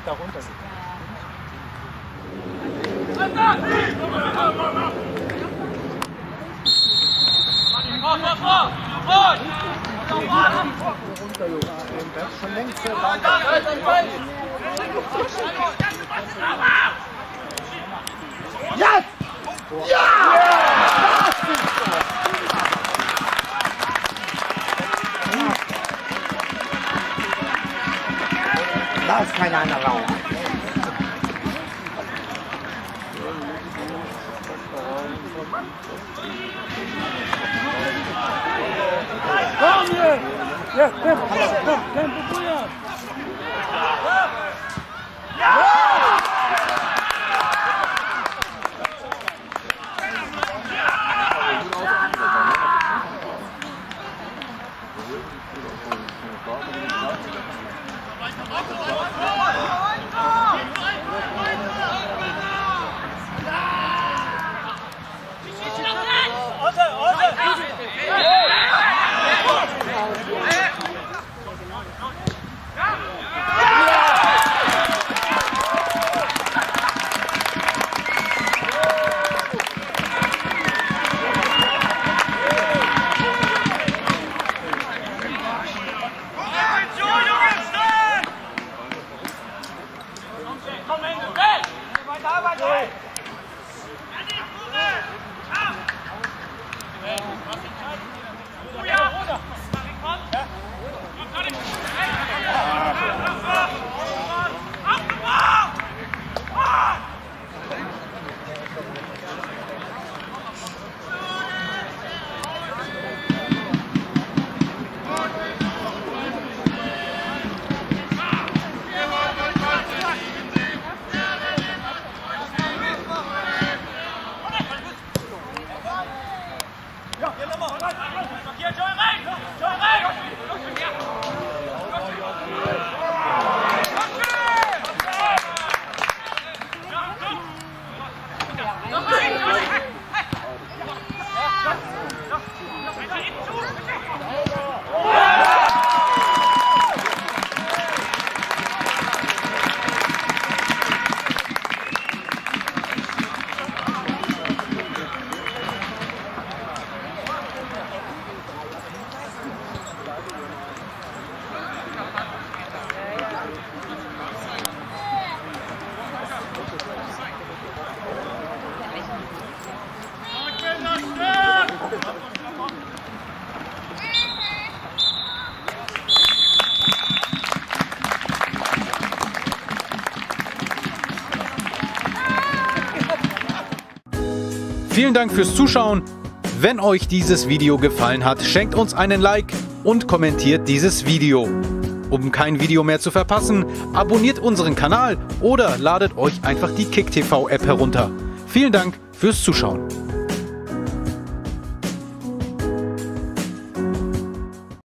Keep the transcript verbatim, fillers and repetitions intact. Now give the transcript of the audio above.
da runter. Das ist schon längst sehr lang. Jetzt! Ja! Da ist kein anderer Raum. Komm hier! Ja, komm, komm, komm, probieren! Ja! Vielen Dank fürs Zuschauen. Wenn euch dieses Video gefallen hat, schenkt uns einen Like und kommentiert dieses Video. Um kein Video mehr zu verpassen, abonniert unseren Kanal oder ladet euch einfach die KickTV App herunter. Vielen Dank fürs Zuschauen.